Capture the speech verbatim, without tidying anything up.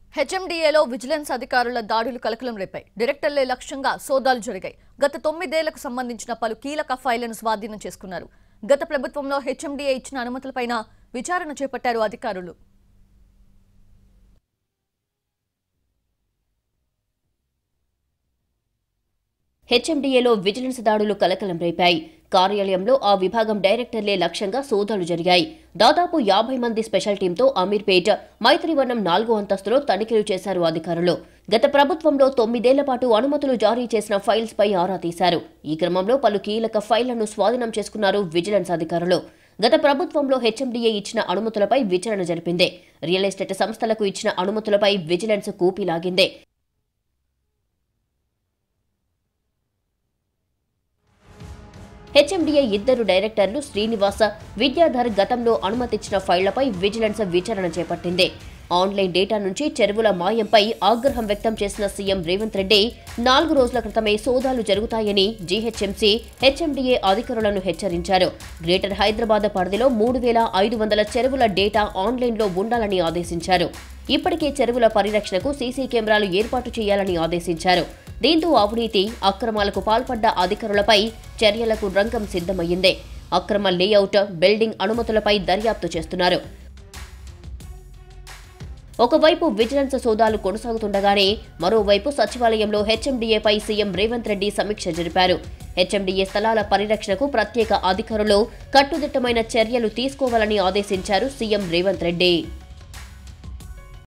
హెచ్ఎండీఏలో vigilance అధికారుల దాడులు కలకలం రేపాయి. డైరెక్టర్లే లక్ష్యంగా సోదాలు జరిగాయి. గత తొమ్మిదేళ్లకు సంబంధించిన పలు కీలక ఫైళ్లను స్వాధీనం చేసుకున్నారు. గత ప్రభుత్వంలో హెచ్ఎండీఏ ఇచ్చిన అనుమతులపైన విచారణ చేపట్టారు అధికారులు. హెచ్ఎండీఏలో విజిలెన్స్ దాడులు కలకలం రేపాయి. కార్యాలయంలో ఆ విభాగం డైరెక్టర్లే లక్ష్యంగా సోదాలు జరిగాయి. దాదాపు యాభై మంది స్పెషల్ టీంతో అమీర్పేట్, మైత్రివనం నాలుగో అంతస్తులో తనిఖీలు చేశారు అధికారులు. గత ప్రభుత్వంలో తొమ్మిదేళ్ల పాటు అనుమతులు జారీ చేసిన ఫైల్స్ పై ఆరా తీశారు. ఈ క్రమంలో పలు కీలక ఫైళ్లను స్వాధీనం చేసుకున్నారు విజిలెన్స్ అధికారులు. గత ప్రభుత్వంలో హెచ్ఎండీఏ ఇచ్చిన అనుమతులపై విచారణ జరిపిందే. రియల్ ఎస్టేట్ సంస్థలకు ఇచ్చిన అనుమతులపై విజిలెన్స్ కూపీ లాగిందే. హెచ్ఎండీఏ ఇద్దరు డైరెక్టర్లు శ్రీనివాస, విద్యాధర్ గతంలో అనుమతిచ్చిన ఫైళ్లపై విజిలెన్స్ విచారణ చేపట్టింది. ఆన్లైన్ డేటా నుంచి చెరువుల మాయంపై ఆగ్రహం వ్యక్తం చేసిన సీఎం రేవంత్ రెడ్డి నాలుగు రోజుల క్రితమే సోదాలు జరుగుతాయని జీహెచ్ఎంసీ, హెచ్ఎండీఏ అధికారులను హెచ్చరించారు. గ్రేటర్ హైదరాబాద్ పరిధిలో మూడు వేల ఐదు వందల చెరువుల డేటా ఆన్లైన్లో ఉండాలని ఆదేశించారు. ఇప్పటికే చెరువుల పరిరక్షణకు సీసీ కెమెరాలు ఏర్పాటు చేయాలని ఆదేశించారు. దీంతో అవినీతి, అక్రమాలకు పాల్పడ్డ అధికారులపై చర్యలకు రంగం సిద్ధమయ్యిందే. అక్రమ లేఅవుట్, బిల్డింగ్ అనుమతులపై దర్యాప్తు చేస్తున్నారు. ఒకవైపు విజిలెన్స్ సోదాలు కొనసాగుతుండగానే మరోవైపు సచివాలయంలో హెచ్ఎండీఏపై సీఎం రేవంత్ రెడ్డి సమీక్ష జరిపారు. హెచ్ఎండీఏ స్థలాల పరిరక్షణకు ప్రత్యేక అధికారులు కట్టుదిట్టమైన చర్యలు తీసుకోవాలని ఆదేశించారు సీఎం రేవంత్ రెడ్డి.